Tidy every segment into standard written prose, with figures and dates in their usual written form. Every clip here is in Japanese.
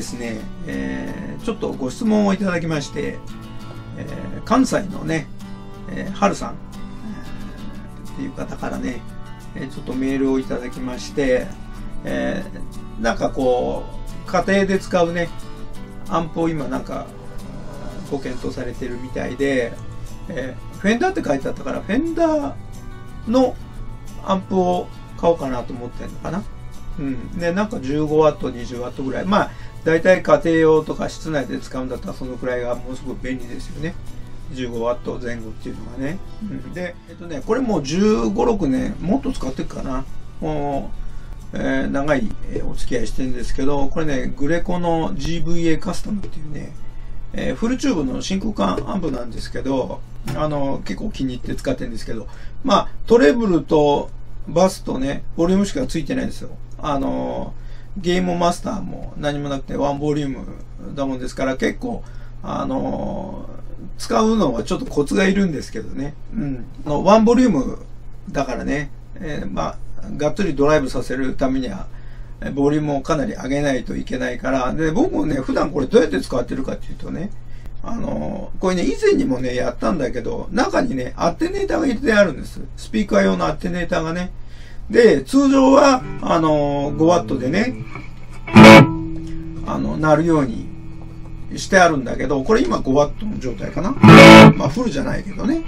ですね、ちょっとご質問をいただきまして、関西のね、はるさん、っていう方からね、ちょっとメールをいただきまして、なんかこう家庭で使うねアンプを今なんかご検討されてるみたいで、フェンダーって書いてあったからフェンダーのアンプを買おうかなと思ってるのかな。でなんか 15W、20W ぐらい、まあ大体家庭用とか室内で使うんだったらそのくらいがものすごく便利ですよね。15W 前後っていうのがね。でこれもう15、6年もっと使ってるかな。もう、長いお付き合いしてるんですけど、これねグレコの GVA カスタムっていうね、フルチューブの真空管アンプなんですけど、結構気に入って使ってるんですけど、まあトレブルとバスとねボリュームしかついてないんですよ。ゲームマスターも何もなくてワンボリュームだもんですから、結構使うのはちょっとコツがいるんですけどね。ワンボリュームだからね、まあがっつりドライブさせるためにはボリュームをかなり上げないといけないから、で僕もね普段これどうやって使ってるかっていうとね、これね以前にもねやったんだけど、中にねアテネーターが入れてあるんです。スピーカー用のアテネーターがね。で通常は5W でね鳴るようにしてあるんだけど、これ今 5W の状態かな。まあフルじゃないけどね。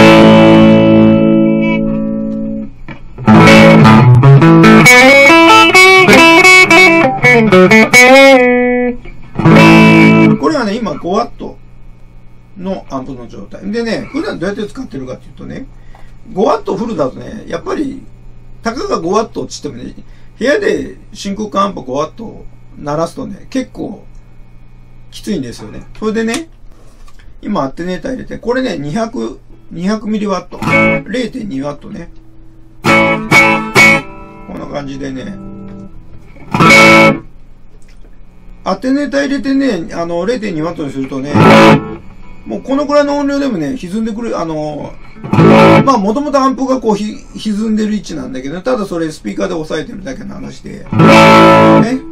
これはね今 5W のアンプの状態でね、普段どうやって使ってるかっていうとね、5W フルだとねやっぱりたかが 5W って言ってもね、部屋で真空管アンプ 5W 鳴らすとね結構きついんですよね。それでね今アテネーター入れて、これね200ミリワット 0.2W ね、こんな感じでねアテネーター入れてね0.2W にするとね、もうこのくらいの音量でもね歪んでくる。まあもともとアンプがこう歪んでる位置なんだけど、ただそれスピーカーで押さえてるだけの話でね。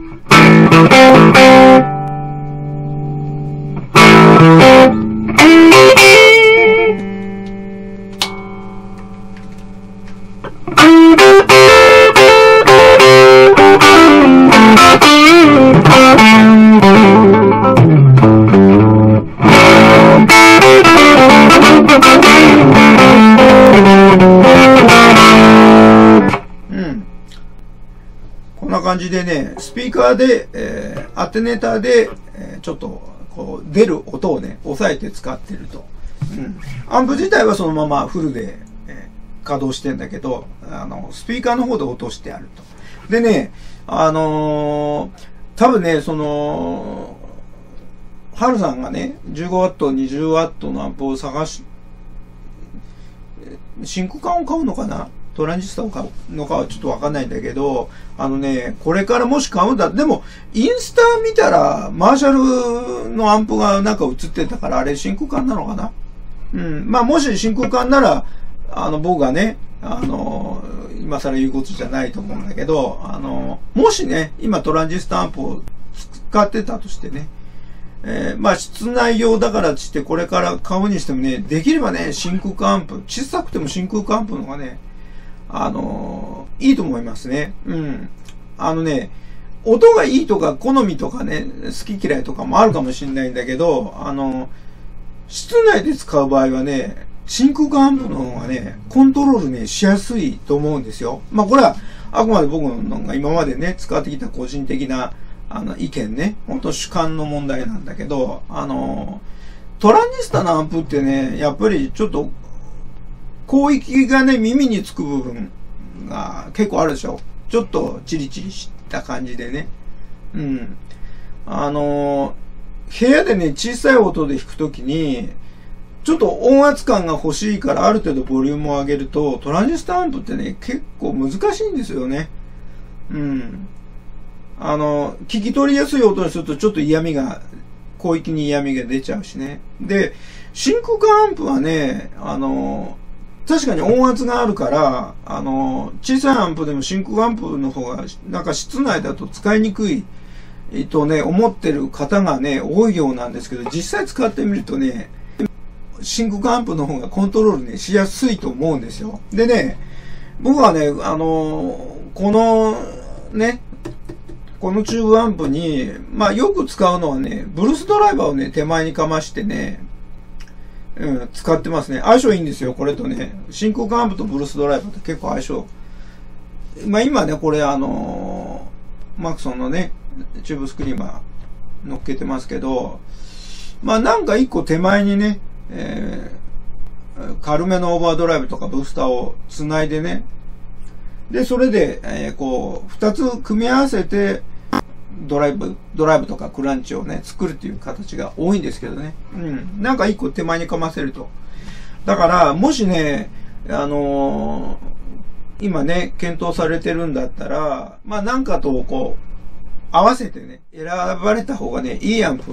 こんな感じでね、スピーカーで、アテネーターで、ちょっとこう出る音をね抑えて使ってると。アンプ自体はそのままフルで、稼働してんだけど、スピーカーの方で落としてあると。でね、多分ねハルさんがね 15W、20W のアンプを探し、真空管を買うのかな、トランジスタを買うのかはちょっとわかんないんだけど、これからもし買うんだ、でもインスタ見たらマーシャルのアンプがなんか映ってたから、あれ真空管なのかな。まあもし真空管なら僕がね今更言うことじゃないと思うんだけど、もしね今トランジスタアンプを使ってたとしてね、まあ室内用だからとしてこれから買うにしてもね、できればね真空管アンプ、小さくても真空管アンプの方がねいいと思いますね。音がいいとか好みとかね好き嫌いとかもあるかもしれないんだけど、室内で使う場合はね真空管アンプの方がねコントロールねしやすいと思うんですよ。まあこれはあくまで僕のが今までね使ってきた個人的な意見ね、本当主観の問題なんだけど、トランジスタのアンプってねやっぱりちょっと広域がね耳につく部分が結構あるでしょ。ちょっとチリチリした感じでね。部屋でね小さい音で弾くときにちょっと音圧感が欲しいから、ある程度ボリュームを上げるとトランジスタアンプってね結構難しいんですよね。聞き取りやすい音にするとちょっと嫌味が、広域に嫌味が出ちゃうしね。で真空管アンプはね確かに音圧があるから、小さいアンプでも真空アンプの方がなんか室内だと使いにくい思ってる方がね、多いようなんですけど、実際使ってみるとね、真空管アンプの方がコントロールね、しやすいと思うんですよ。でね、僕はね、このね、このチューブアンプに、まあよく使うのはね、ブルースドライバーをね、手前にかましてね、使ってますね。相性いいんですよ、これとね。真空管アンプとブルースドライバーって結構相性。まあ今ね、これマクソンのね、チューブスクリーマー乗っけてますけど、まあなんか一個手前にね、軽めのオーバードライブとかブースターをつないでね、で、それで、こう、二つ組み合わせて、ドライブとかクランチをね、作るっていう形が多いんですけどね。うん。なんか一個手前にかませると。だから、もしね、今ね、検討されてるんだったら、まあなんかとこう、合わせてね、選ばれた方がね、いいアンプ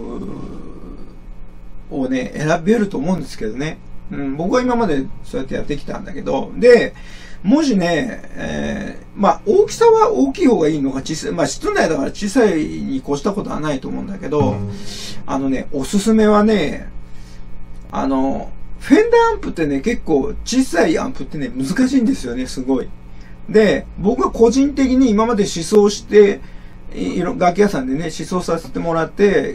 をね、選べると思うんですけどね。うん、僕は今までそうやってやってきたんだけど、で、もしね、まあ、大きさは大きい方がいいのか、小さい、まあ、室内だから小さいに越したことはないと思うんだけど、おすすめはね、フェンダーアンプってね、結構小さいアンプってね、難しいんですよね、すごい。で、僕は個人的に今まで試奏して、楽器屋さんでね、試奏させてもらって、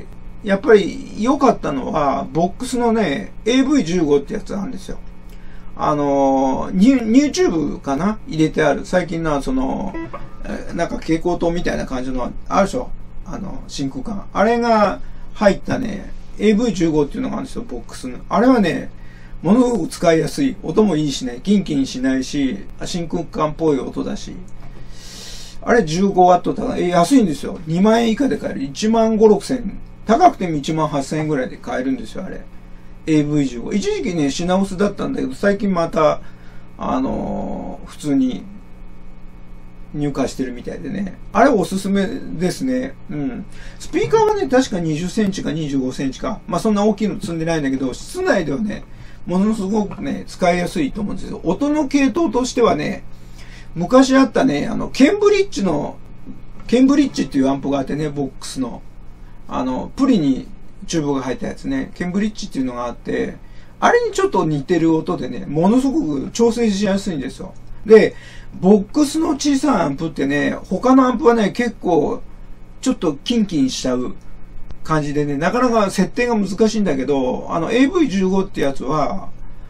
やっぱり良かったのは、ボックスのね、AV15 ってやつなんですよ。ニューチューブかな入れてある。最近のなんか蛍光灯みたいな感じの、あるでしょ真空管。あれが入ったね、AV15 っていうのがあるんですよ、ボックスの。あれはね、ものすごく使いやすい。音もいいしね、キンキンしないし、真空管っぽい音だし。あれ 15W だから、安いんですよ。2万円以下で買える。1万5、6千。高くても1万8千円ぐらいで買えるんですよ、あれ。AV15。一時期ね、品薄だったんだけど、最近また、普通に入荷してるみたいでね。あれおすすめですね。うん。スピーカーはね、確か20センチか25センチか。まあそんな大きいの積んでないんだけど、室内ではね、ものすごくね、使いやすいと思うんですよ。音の系統としてはね、昔あったね、ケンブリッジっていうアンプがあってね、ボックスの。プリにチューブが入ったやつね、ケンブリッジっていうのがあって、あれにちょっと似てる音でね、ものすごく調整しやすいんですよ。で、ボックスの小さいアンプってね、他のアンプはね、結構、ちょっとキンキンしちゃう感じでね、なかなか設定が難しいんだけど、AV15 ってやつは、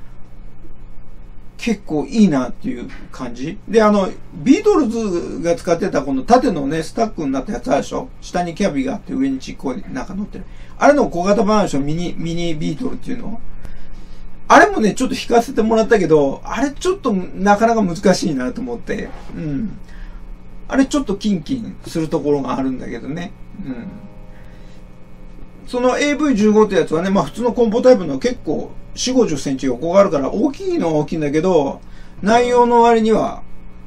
結構いいなっていう感じ。で、ビートルズが使ってたこの縦のね、スタックになったやつあるでしょ？下にキャビがあって上にちっこいなんか乗ってる。あれの小型版でしょ？ミニビートルっていうの。あれもね、ちょっと弾かせてもらったけど、あれちょっとなかなか難しいなと思って。うん。あれちょっとキンキンするところがあるんだけどね。うん。その AV15 ってやつはね、まあ普通のコンポタイプの結構4、50センチ横があるから大きいのは大きいんだけど、内容の割には、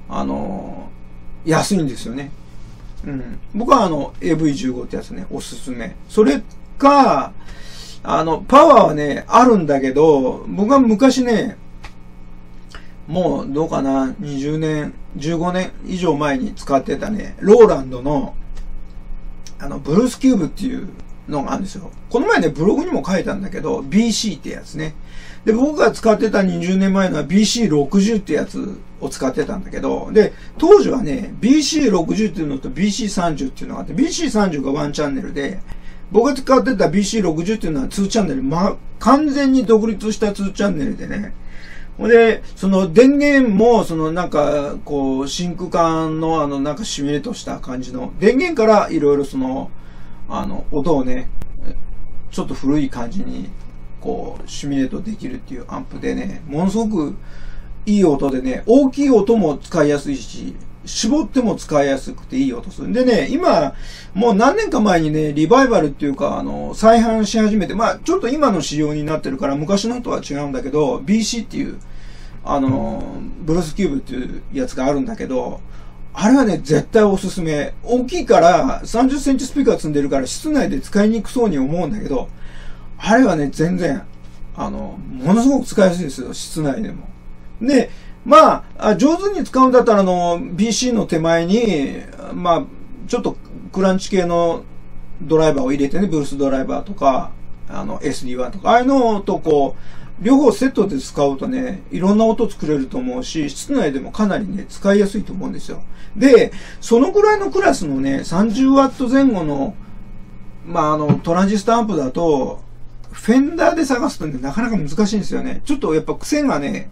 安いんですよね。うん。僕はAV15 ってやつね、おすすめ。それか、パワーはね、あるんだけど、僕は昔ね、もうどうかな、20年、15年以上前に使ってたね、ローランドの、ブルースキューブっていうのがあるんですよ。この前ね、ブログにも書いたんだけど、BC ってやつね。で、僕が使ってた20年前のは BC60 ってやつを使ってたんだけど、で、当時はね、BC60 っていうのと BC30 っていうのがあって、BC30 が1チャンネルで、僕が使ってた BC60 っていうのは2チャンネル、まあ、完全に独立した2チャンネルでね。で、その電源も、なんか、こう、真空管のなんかシミュレートした感じの、電源からいろいろ音をね、ちょっと古い感じに、こう、シミュレートできるっていうアンプでね、ものすごくいい音でね、大きい音も使いやすいし、絞っても使いやすくていい音するんでね、今、もう何年か前にね、リバイバルっていうか、再販し始めて、まあ、ちょっと今の仕様になってるから、昔のとは違うんだけど、BC っていう、ブルースキューブっていうやつがあるんだけど、あれはね、絶対おすすめ。大きいから、30センチスピーカー積んでるから、室内で使いにくそうに思うんだけど、あれはね、全然、ものすごく使いやすいですよ、室内でも。で、まあ、上手に使うんだったら、BC の手前に、まあ、ちょっとクランチ系のドライバーを入れてね、ブルースドライバーとか、SD1 とか、ああいうのとこう、両方セットで使うとね、いろんな音作れると思うし、室内でもかなりね、使いやすいと思うんですよ。で、そのぐらいのクラスのね、30W 前後の、トランジスタアンプだと、フェンダーで探すとね、なかなか難しいんですよね。ちょっとやっぱ癖がね、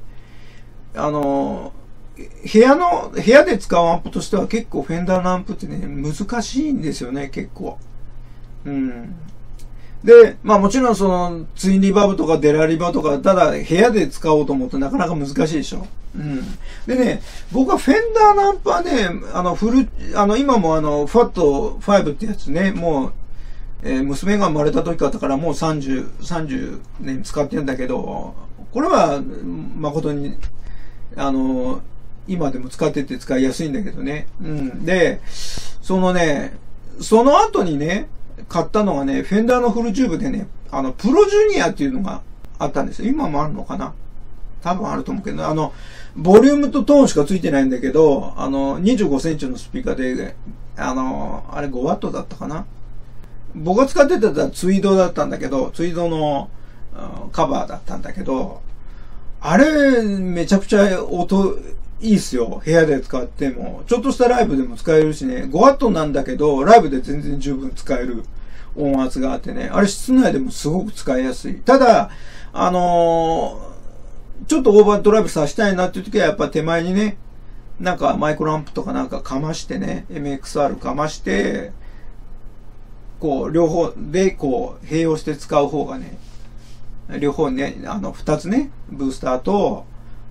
部屋で使うアンプとしては結構フェンダーのアンプってね、難しいんですよね、結構。で、もちろんその、ツインリバーブとかデラリバーとか、ただ部屋で使おうと思うとなかなか難しいでしょ。でね、僕はフェンダーのアンプはね、今もFAT5 ってやつね、もう、娘が生まれた時からだからもう30年使ってるんだけど、これは誠に、今でも使ってて使いやすいんだけどね。で、その後にね、買ったのがね、フェンダーのフルチューブでね、プロジュニアっていうのがあったんですよ。今もあるのかな？多分あると思うけど、ボリュームとトーンしかついてないんだけど、25センチのスピーカーで、あれ 5W だったかな？僕が使ってたのはツイードだったんだけど、ツイードのカバーだったんだけど、あれ、めちゃくちゃ音いいっすよ。部屋で使っても。ちょっとしたライブでも使えるしね。5W なんだけど、ライブで全然十分使える音圧があってね。あれ室内でもすごく使いやすい。ただ、ちょっとオーバードライブさせたいなっていう時はやっぱ手前にね、なんかマイクロアンプとかなんかかましてね、MXR かまして、こう、両方でこう、併用して使う方がね、両方ね、二つね、ブースターと、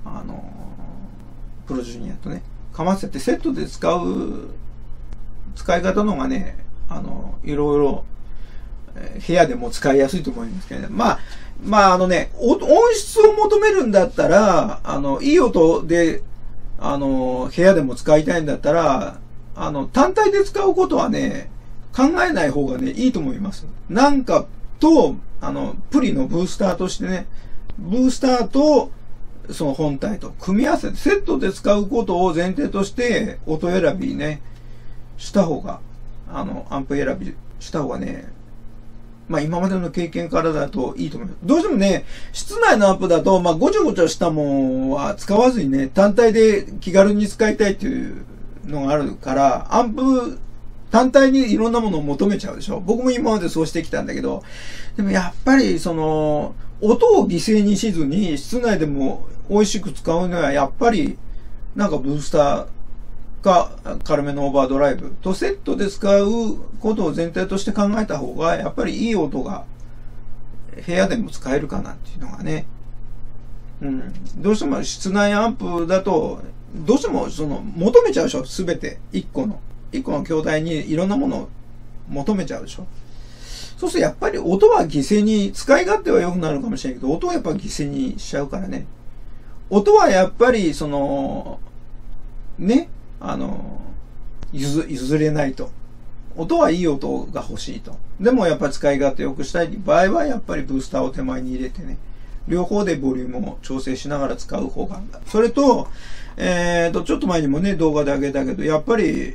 プロジュニアとね、かませてセットで使い方の方がね、いろいろ、部屋でも使いやすいと思いますけどね。音質を求めるんだったら、いい音で、部屋でも使いたいんだったら、単体で使うことはね、考えない方がね、いいと思います。なんかと、プリのブースターとしてね、ブースターと、その本体と組み合わせて、セットで使うことを前提として、音選びね、した方が、アンプ選びした方がね、今までの経験からだといいと思います。どうしてもね、室内のアンプだと、ごちゃごちゃしたもんは使わずにね、単体で気軽に使いたいっていうのがあるから、アンプ、単体にいろんなものを求めちゃうでしょ。僕も今までそうしてきたんだけど、でもやっぱりその、音を犠牲にしずに室内でも美味しく使うのはやっぱりなんかブースターか軽めのオーバードライブとセットで使うことを前提として考えた方がやっぱりいい音が部屋でも使えるかなっていうのがね。どうしても室内アンプだとどうしてもその求めちゃうでしょ。すべて一個の筐体にいろんなものを求めちゃうでしょ。そうするとやっぱり音は犠牲に、使い勝手は良くなるかもしれないけど、音はやっぱ犠牲にしちゃうからね。音はやっぱり、その、ね、譲れないと。音はいい音が欲しいと。でもやっぱり使い勝手良くしたい場合は、やっぱりブースターを手前に入れてね、両方でボリュームを調整しながら使う方が。それと、ちょっと前にもね、動画で上げたけど、やっぱり、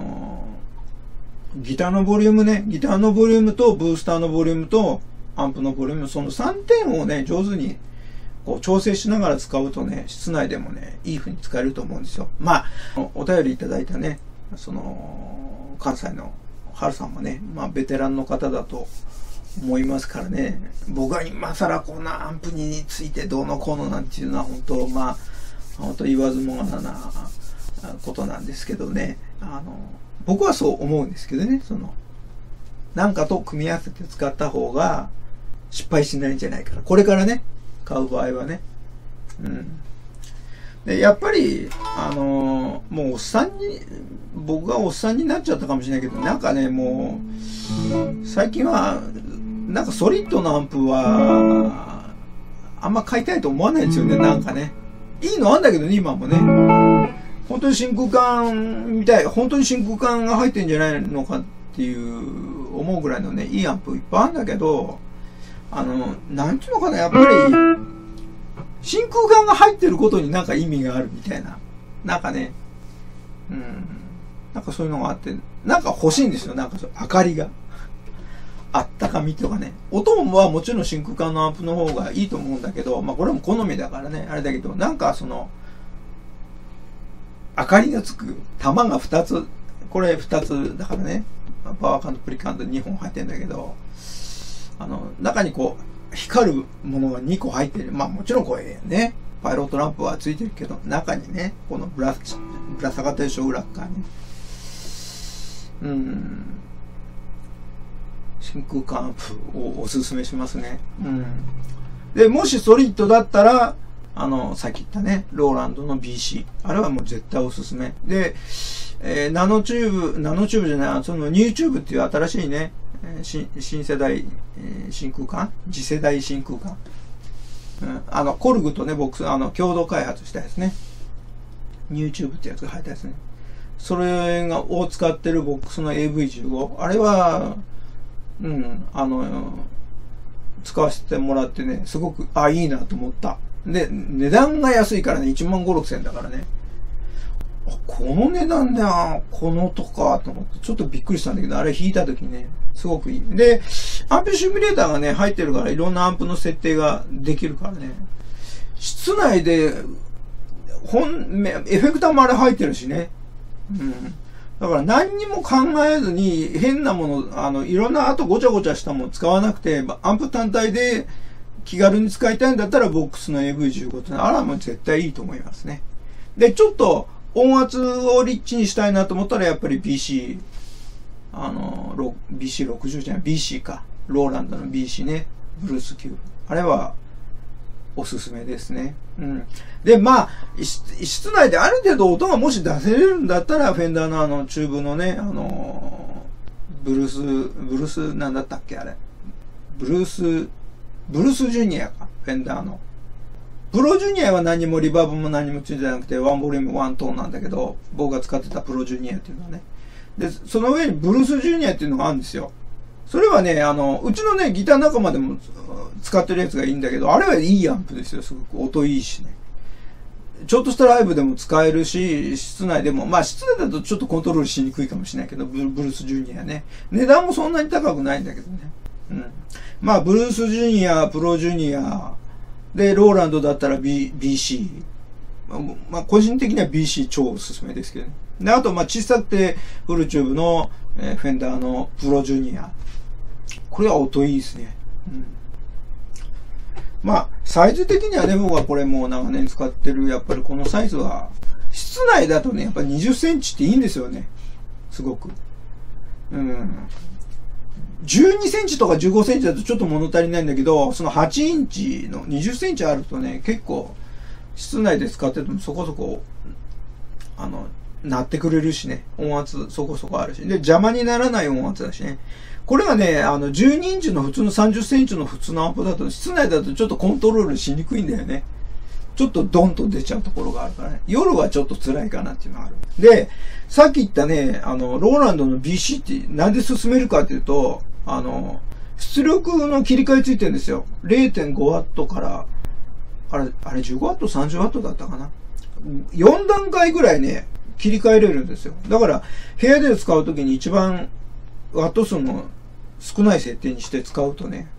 ギターのボリュームね、ギターのボリュームとブースターのボリュームとアンプのボリューム、その3点をね、上手にこう調整しながら使うとね、室内でもね、いい風に使えると思うんですよ。お便りいただいたね、その、関西の春さんもね、ベテランの方だと思いますからね、僕は今更こんなアンプについてどうのこうのなんていうのは本当言わずもがななことなんですけどね、僕はそう思うんですけどね、なんかと組み合わせて使った方が失敗しないんじゃないかな。これからね、買う場合はね。で、やっぱり、もう僕がおっさんになっちゃったかもしれないけど、なんかね、もう、最近は、なんかソリッドのアンプは、あんま買いたいと思わないですよね、なんかね。いいのあんだけどね、今もね。本当に真空管みたい、本当に真空管が入ってんじゃないのかっていう思うぐらいのね、いいアンプいっぱいあるんだけど、なんていうのかな、やっぱり、真空管が入ってることになんか意味があるみたいな。なんかね、なんかそういうのがあって、なんか欲しいんですよ、なんか明かりが。 あったかみとかね。音はもちろん真空管のアンプの方がいいと思うんだけど、まあこれも好みだからね、あれだけど、なんかその、明かりがつく、玉が2つ、これ2つだからね、パワーカント、プリカント2本入ってるんだけど、中にこう、光るものが2個入ってる。まあもちろんこれね、パイロットランプはついてるけど、中にね、このぶら下がってるでしょ、裏側に。真空管アンプをおすすめしますね。で、もしソリッドだったら、さっき言ったね、ローランドの BC。あれはもう絶対おすすめ。で、ナノチューブじゃない、そのニューチューブっていう新しいね、新世代、真空管次世代真空管。コルグとね、僕、共同開発したやつね。ニューチューブってやつが入ったやつね。それを使ってるボックスの AV15。あれは、使わせてもらってね、すごく、いいなと思った。で、値段が安いからね、15,000、6,000だからね。この値段で、このとか、と思って、ちょっとびっくりしたんだけど、あれ弾いた時ね、すごくいい。で、アンプシミュレーターがね、入ってるから、いろんなアンプの設定ができるからね。室内で、エフェクターもあれ入ってるしね。だから何にも考えずに変なもの、いろんなあとごちゃごちゃしたもの使わなくて、アンプ単体で気軽に使いたいんだったらボックスの AV15 ってあれはもう絶対いいと思いますね。で、ちょっと音圧をリッチにしたいなと思ったらやっぱり BC、BC60 じゃない、BC か。ローランドの BC ね。ブルースキューブ。あれはおすすめですね。で、まあ、室内である程度音がもし出せれるんだったら、フェンダーのチューブのね、ブルースなんだったっけあれ。ブルースジュニアか。フェンダーの。プロジュニアは何もリバーブも何もついてなくて、ワンボリュームワントーンなんだけど、僕が使ってたプロジュニアっていうのはね。で、その上にブルースジュニアっていうのがあるんですよ。それはね、うちのね、ギター仲間でも使ってるやつがいいんだけど、あれはいいアンプですよ。すごく音いいしね。ちょっとしたライブでも使えるし、室内でも、まあ室内だとちょっとコントロールしにくいかもしれないけど、ブルースジュニアね。値段もそんなに高くないんだけどね。まあ、ブルースジュニア、プロジュニア、で、ローランドだったら、BC。まあ、個人的には BC 超おすすめですけどね。で、あと、まあ、小さくてフルチューブの、フェンダーのプロジュニア。これは音いいですね。まあ、サイズ的にはね、僕はこれもう長年使ってる、やっぱりこのサイズは、室内だとね、やっぱ20センチっていいんですよね。すごく。12センチとか15センチだとちょっと物足りないんだけど、その8インチの20センチあるとね、結構、室内で使っててもそこそこ、鳴ってくれるしね、音圧そこそこあるし、で、邪魔にならない音圧だしね。これがね、12インチの普通の30センチの普通のアンプだと、室内だとちょっとコントロールしにくいんだよね。ちょっとドンと出ちゃうところがあるからね。夜はちょっと辛いかなっていうのがある。で、さっき言ったね、ローランドの BC ってなんで進めるかっていうと、出力の切り替えついてるんですよ。0.5 ワットから、あれ15ワット、30ワットだったかな。4段階ぐらいね、切り替えれるんですよ。だから、部屋で使うときに一番ワット数の少ない設定にして使うとね、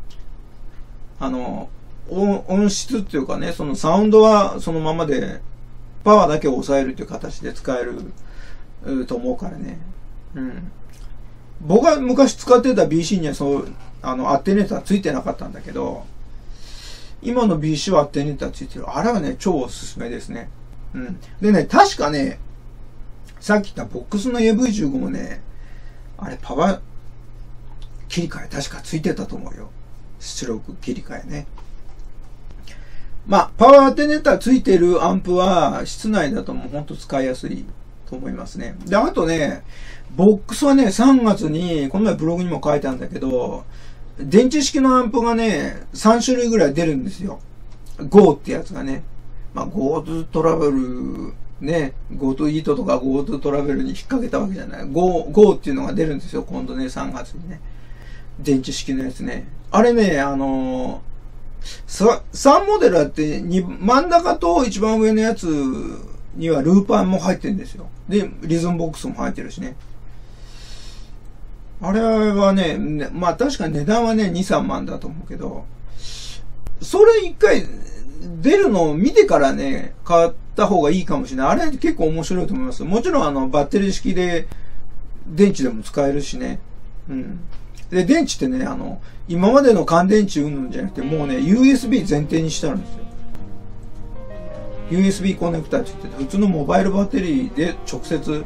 音質っていうかね、そのサウンドはそのままで、パワーだけを抑えるという形で使えると思うからね。僕が昔使ってた BC にはアテネーターついてなかったんだけど、今の BC はアテネーターついてる。あれはね、超おすすめですね。でね、確かね、さっき言ったボックスの AV15 もね、あれパワー切り替え確かついてたと思うよ。出力切り替えね。まあ、パワーアテネーターついてるアンプは室内だともうほんと使いやすいと思いますね。で、あとね、ボックスはね、3月に、この前ブログにも書いたんだけど、電池式のアンプがね、3種類ぐらい出るんですよ。GO ってやつがね。まあ、GoTo トラベル、ね、GoTo イートとか GoTo トラベルに引っ掛けたわけじゃない。Go っていうのが出るんですよ、今度ね、3月にね。電池式のやつね。あれね、3モデルあって、真ん中と一番上のやつにはルーパーも入ってるんですよ。で、リズムボックスも入ってるしね。 あれはね、まあ確かに値段はね、2、3万だと思うけど、それ一回出るのを見てからね、買った方がいいかもしれない。あれ結構面白いと思います。もちろんバッテリー式で電池でも使えるしね。うん。で、電池ってね、今までの乾電池うんぬんじゃなくて、もうね、USB 前提にしてあるんですよ。USB コネクタって言って、普通のモバイルバッテリーで直接、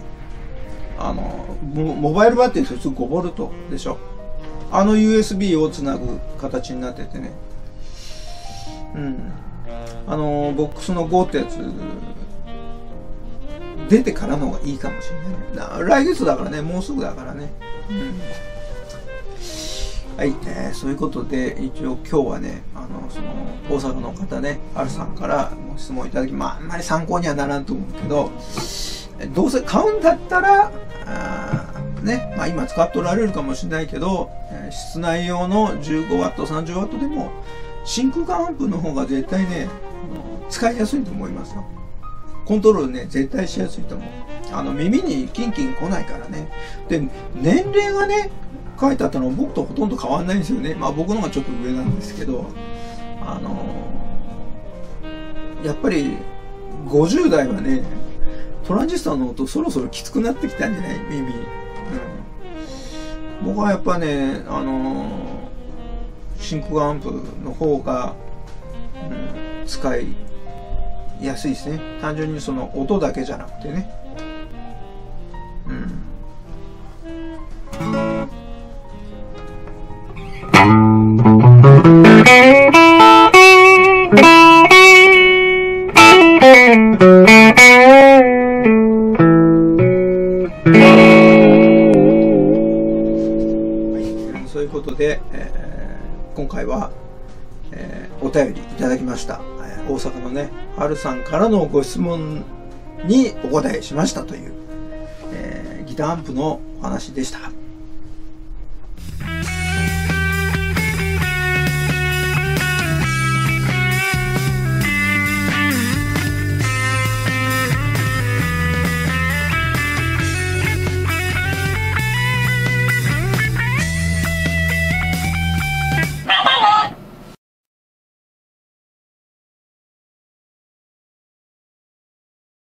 モバイルバッテリーって普通5ボルトでしょ。USB をつなぐ形になっててね。うん。ボックスの5ってやつ、出てからの方がいいかもしれないね。来月だからね、もうすぐだからね。うん。はい、そういうことで、一応今日はね、大阪の方ね、あるさんからご質問いただき、まあ、あんまり参考にはならんと思うけど、どうせ買うんだったら、ね、まあ今使っておられるかもしれないけど、室内用の 15W、30W でも、真空管アンプの方が絶対ね、使いやすいと思いますよ。コントロールね、絶対しやすいと思う。耳にキンキン来ないからね。で、年齢がね、書いてあったのは僕とほとんど変わんないんですよね。まあ僕の方がちょっと上なんですけど、やっぱり50代はね、トランジスタの音そろそろきつくなってきたんじゃない？耳。うん。僕はやっぱね、真空管アンプの方が、使いやすいですね。単純にその音だけじゃなくてね。うん。そういうことで、今回は、お便りいただきました。大阪のね、はるさんからのご質問にお答えしましたという、ギターアンプのお話でした。